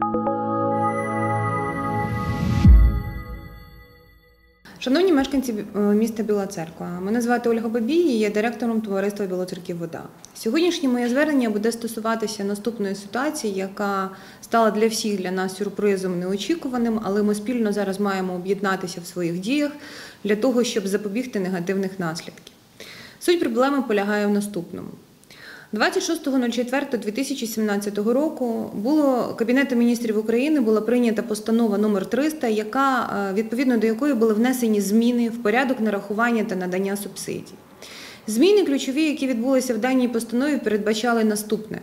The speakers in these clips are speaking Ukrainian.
Шановні мешканці міста Біла Церква, мене звати Ольга Бабій, і я директором товариства Білоцерківвода. Сьогоднішнє моє звернення буде стосуватися наступної ситуації, яка стала для всіх для нас сюрпризом неочікуваним, але ми спільно зараз маємо об'єднатися в своїх діях для того, щоб запобігти негативних наслідків. Суть проблеми полягає в наступному. 26.04.2017 року Кабінетом міністрів України була прийнята постанова номер 300, відповідно до якої були внесені зміни в порядок нарахування та надання субсидій. Зміни ключові, які відбулися в даній постанові, передбачали наступне.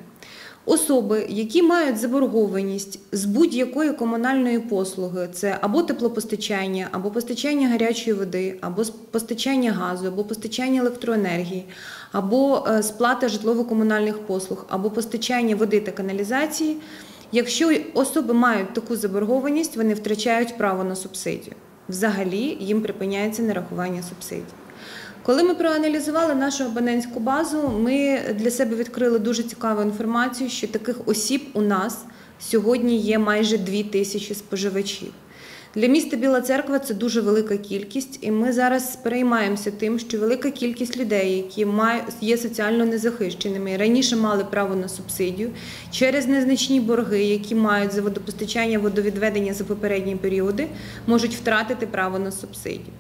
Особи, які мають заборгованість з будь-якої комунальної послуги, це або теплопостачання, або постачання гарячої води, або постачання газу, або постачання електроенергії, або сплата житлово-комунальних послуг, або постачання води та каналізації, якщо особи мають таку заборгованість, вони втрачають право на субсидію. Взагалі їм припиняється нарахування субсидій. Коли ми проаналізували нашу абонентську базу, ми для себе відкрили дуже цікаву інформацію, що таких осіб у нас сьогодні є майже 2000 споживачів. Для міста Біла Церква це дуже велика кількість, і ми зараз переймаємося тим, що велика кількість людей, які є соціально незахищеними, раніше мали право на субсидію, через незначні борги, які мають за водопостачання, водовідведення за попередні періоди, можуть втратити право на субсидію.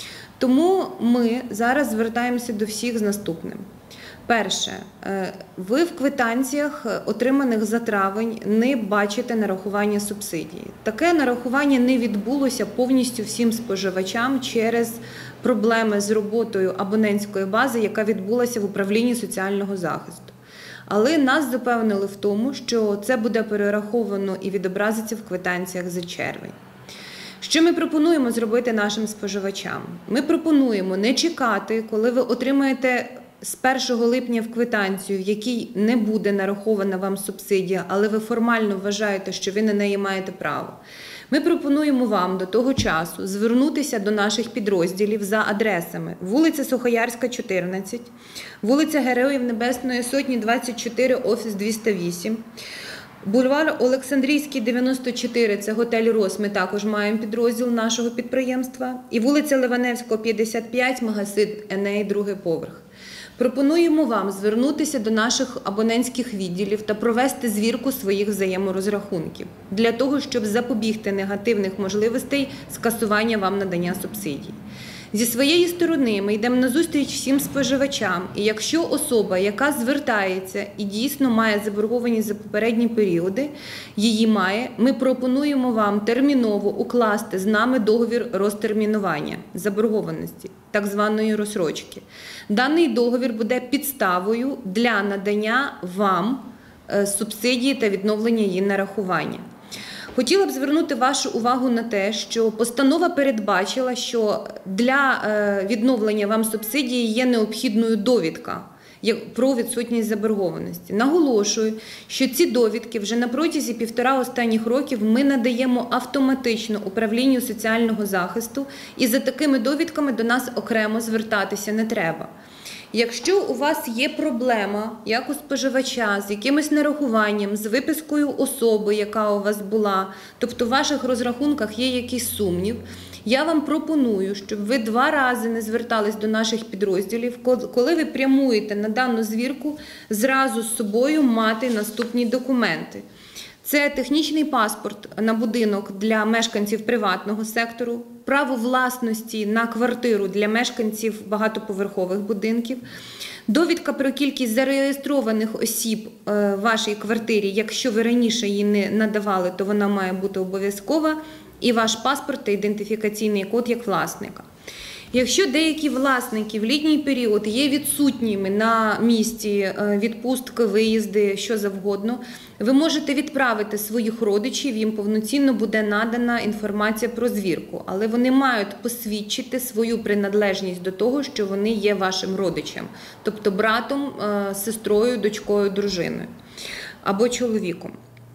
Тому ми зараз звертаємося до всіх з наступним. Перше, ви в квитанціях, отриманих за травень, не бачите нарахування субсидії. Таке нарахування не відбулося повністю всім споживачам через проблеми з роботою абонентської бази, яка відбулася в управлінні соціального захисту. Але нас запевнили в тому, що це буде перераховано і відобразиться в квитанціях за червень. Що ми пропонуємо зробити нашим споживачам? Ми пропонуємо не чекати, коли ви отримаєте з 1 липня в квитанцію, в якій не буде нарахована вам субсидія, але ви формально вважаєте, що ви на неї маєте право. Ми пропонуємо вам до того часу звернутися до наших підрозділів за адресами: вулиця Сухоярська, 14, вулиця Героїв Небесної Сотні, 24, офіс 208, бульвар Олександрійський, 94, це готель «Рос», ми також маємо підрозділ нашого підприємства, і вулиця Ливаневського, 55, магазин «Еней», другий поверх. Пропонуємо вам звернутися до наших абонентських відділів та провести звірку своїх взаєморозрахунків для того, щоб запобігти негативних можливостей скасування вам надання субсидій. Зі своєї сторони ми йдемо назустріч всім споживачам, і якщо особа, яка звертається і дійсно має заборгованість за попередні періоди, її має, ми пропонуємо вам терміново укласти з нами договір розтермінування заборгованості, так званої розстрочки. Даний договір буде підставою для надання вам субсидії та відновлення її нарахування. Хотіла б звернути вашу увагу на те, що постанова передбачила, що для відновлення вам субсидії є необхідною довідка про відсутність заборгованості. Наголошую, що ці довідки вже на протязі 1,5 останніх років ми надаємо автоматично управлінню соціального захисту, і за такими довідками до нас окремо звертатися не треба. Якщо у вас є проблема, як у споживача, з якимось нарахуванням, з випискою особи, яка у вас була, тобто в ваших розрахунках є якийсь сумнів, я вам пропоную, щоб ви 2 рази не звертались до наших підрозділів, коли ви прямуєте на дану звірку, зразу з собою мати наступні документи. Це технічний паспорт на будинок для мешканців приватного сектору, право власності на квартиру для мешканців багатоповерхових будинків, довідка про кількість зареєстрованих осіб в вашій квартирі, якщо ви раніше її не надавали, то вона має бути обов'язкова, і ваш паспорт та ідентифікаційний код як власника. Якщо деякі власники в літній період є відсутніми на місці, відпустки, виїзди, що завгодно, ви можете відправити своїх родичів, їм повноцінно буде надана інформація про звірку, але вони мають посвідчити свою приналежність до того, що вони є вашим родичем, тобто братом, сестрою, дочкою, дружиною або чоловіком.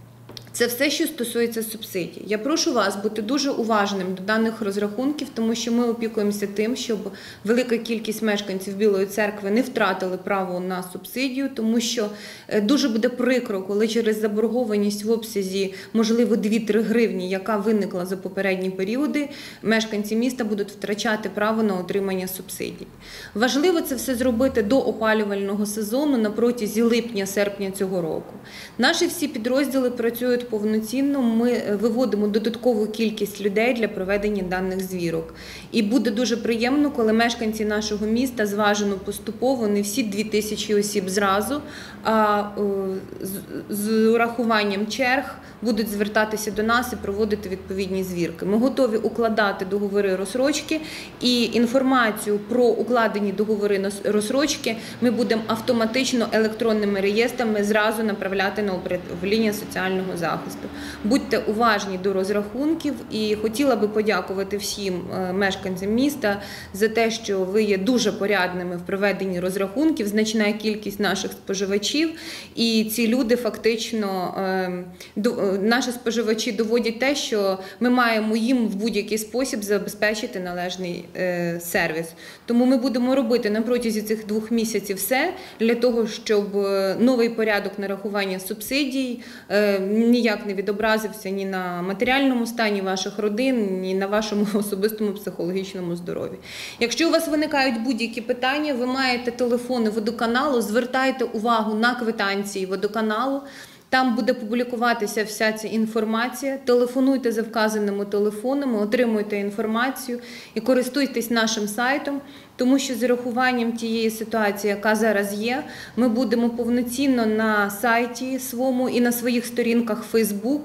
Це все, що стосується субсидій. Я прошу вас бути дуже уважним до даних розрахунків, тому що ми опікуємося тим, щоб велика кількість мешканців Білої Церкви не втратили право на субсидію, тому що дуже буде прикро, коли через заборгованість в обсязі, можливо, 2-3 гривні, яка виникла за попередні періоди, мешканці міста будуть втрачати право на отримання субсидій. Важливо це все зробити до опалювального сезону на протязі липня-серпня цього року. Наші всі підрозділи працюють повноцінно, ми виводимо додаткову кількість людей для проведення даних звірок. І буде дуже приємно, коли мешканці нашого міста зважено поступово, не всі 2000 осіб зразу, а з урахуванням черг будуть звертатися до нас і проводити відповідні звірки. Ми готові укладати договори розсрочки, і інформацію про укладені договори розсрочки ми будемо автоматично електронними реєстрами зразу направляти на управління соціального захисту. Будьте уважні до розрахунків, і хотіла би подякувати всім мешканцям міста за те, що ви є дуже порядними в проведенні розрахунків, значна кількість наших споживачів, і ці люди фактично, наші споживачі доводять те, що ми маємо їм в будь-який спосіб забезпечити належний сервіс. Тому ми будемо робити на протязі цих 2 місяців все для того, щоб новий порядок нарахування субсидій ніяк не відобразився ні на матеріальному стані ваших родин, ні на вашому особистому психологічному здоров'ї. Якщо у вас виникають будь-які питання, ви маєте телефони водоканалу, звертайте увагу на квитанції водоканалу. Там буде публікуватися вся ця інформація. Телефонуйте за вказаними телефонами, отримуйте інформацію і користуйтесь нашим сайтом, тому що з урахуванням тієї ситуації, яка зараз є, ми будемо повноцінно на сайті своєму і на своїх сторінках Facebook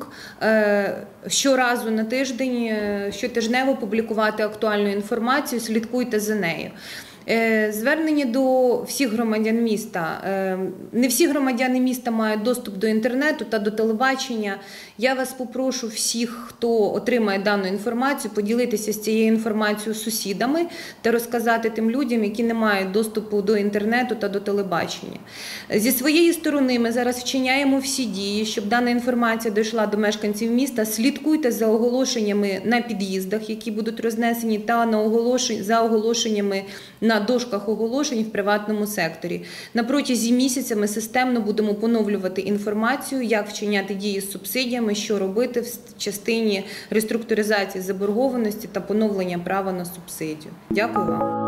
щоразу на тиждень, щотижнево публікувати актуальну інформацію, слідкуйте за нею. Звернення до всіх громадян міста. Не всі громадяни міста мають доступ до інтернету та до телебачення. Я вас попрошу всіх, хто отримає дану інформацію, поділитися з цією інформацією з сусідами та розказати тим людям, які не мають доступу до інтернету та до телебачення. Зі своєї сторони ми зараз вчиняємо всі дії, щоб дана інформація дійшла до мешканців міста. Слідкуйте за оголошеннями на під'їздах, які будуть рознесені, та за оголошеннями на дошках оголошень в приватному секторі. На протязі місяця ми системно будемо поновлювати інформацію, як вчиняти дії з субсидіями, що робити в частині реструктуризації заборгованості та поновлення права на субсидію. Дякую вам.